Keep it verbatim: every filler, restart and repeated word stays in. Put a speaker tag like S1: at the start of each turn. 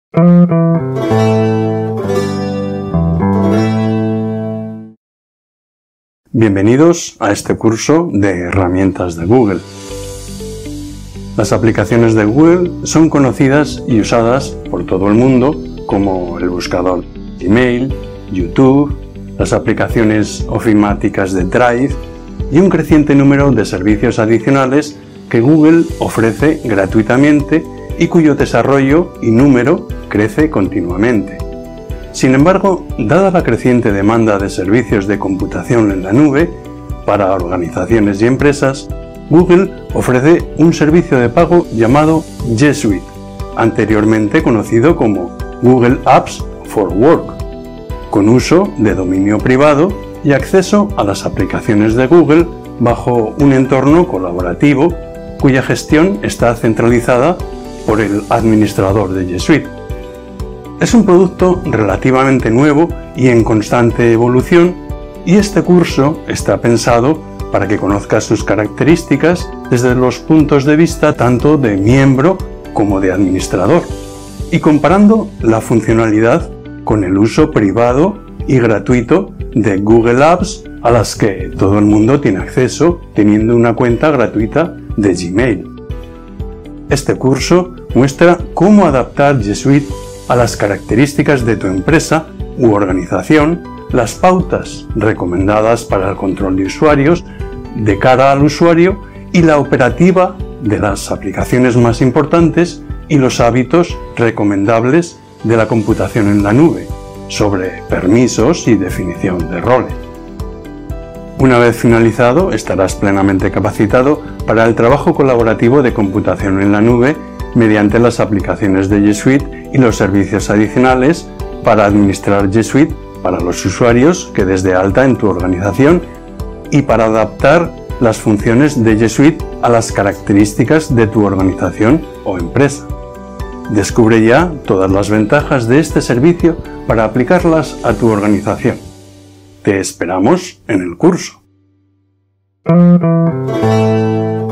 S1: Bienvenidos a este curso de herramientas de Google. Las aplicaciones de Google son conocidas y usadas por todo el mundo como el buscador Gmail, YouTube, las aplicaciones ofimáticas de Drive y un creciente número de servicios adicionales que Google ofrece gratuitamente y cuyo desarrollo y número crece continuamente. Sin embargo, dada la creciente demanda de servicios de computación en la nube para organizaciones y empresas, Google ofrece un servicio de pago llamado G Suite, anteriormente conocido como Google Apps for Work, con uso de dominio privado y acceso a las aplicaciones de Google bajo un entorno colaborativo cuya gestión está centralizada por el administrador de G Suite. Es un producto relativamente nuevo y en constante evolución, y este curso está pensado para que conozcas sus características desde los puntos de vista tanto de miembro como de administrador, y comparando la funcionalidad con el uso privado y gratuito de Google Apps a las que todo el mundo tiene acceso teniendo una cuenta gratuita de Gmail. Este curso muestra cómo adaptar G Suite a las características de tu empresa u organización, las pautas recomendadas para el control de usuarios de cara al usuario y la operativa de las aplicaciones más importantes y los hábitos recomendables de la computación en la nube, sobre permisos y definición de roles. Una vez finalizado, estarás plenamente capacitado para el trabajo colaborativo de computación en la nube mediante las aplicaciones de G Suite y los servicios adicionales para administrar G Suite para los usuarios que des de alta en tu organización y para adaptar las funciones de G Suite a las características de tu organización o empresa. Descubre ya todas las ventajas de este servicio para aplicarlas a tu organización. Te esperamos en el curso.